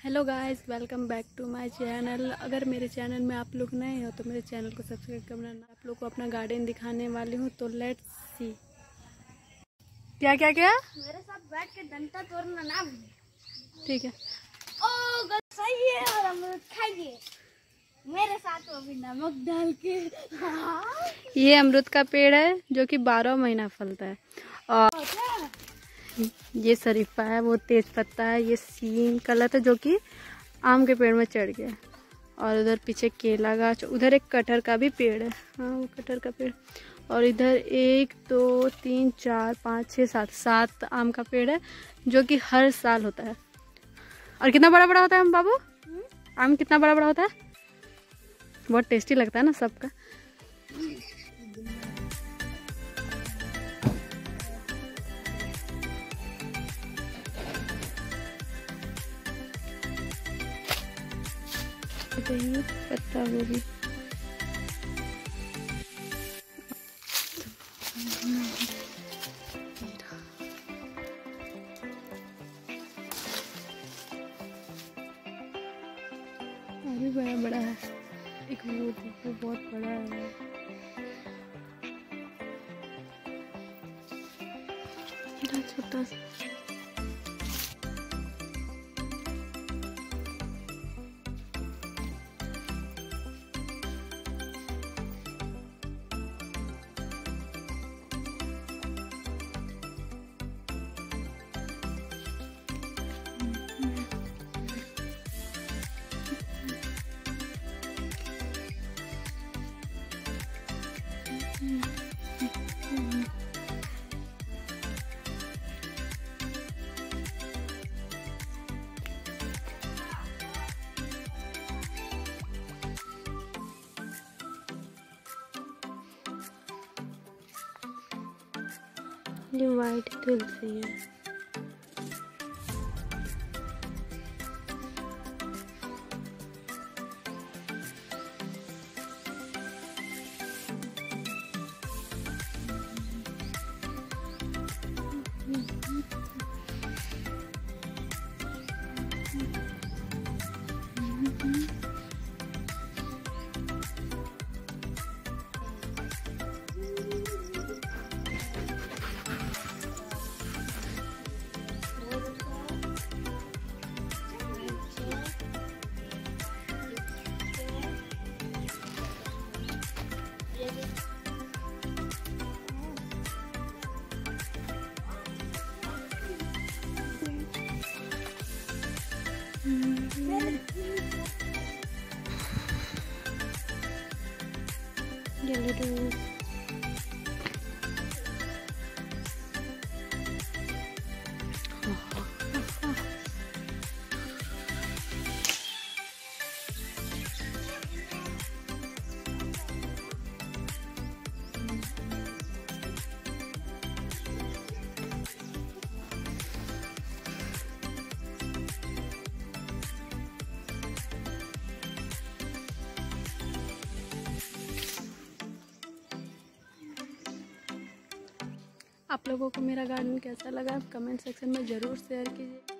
Hello guys, welcome back to my channel. अगर मेरे channel में आप लोग नए हो तो मेरे चैनल को सब्सक्राइब करना। आप लोग को अपना गार्डन दिखाने वाली हूँ, तो लेट्स सी। क्या क्या क्या मेरे साथ बैठ के डंडा तोड़ना ना भूलिए। ठीक है। ओ सही है, और अमरूद खाइए मेरे साथ, वो भी नमक डाल के। ये अमरूद का पेड़ है जो कि 12 महीना फलता है। और ये शरीफा है, वो तेज पत्ता है, ये सीन कलर है जो कि आम के पेड़ में चढ़ गया। और उधर पीछे केला गाछ, उधर एक कटहर का भी पेड़ है। हाँ, वो कटहर का पेड़। और इधर 1 2 3 4 5 6 7 आम का पेड़ है जो कि हर साल होता है। और कितना बड़ा बड़ा होता है बाबू? आम कितना बड़ा बड़ा होता है? बहुत टेस्टी लगता है ना सबका। पत्ता गोभी, अभी बड़ा बड़ा है। एक वो बहुत बड़ा है। छोटा सा। ये वाइट तुलसी है। येलो आप लोगों को मेरा गार्डन कैसा लगा कमेंट सेक्शन में ज़रूर शेयर कीजिए।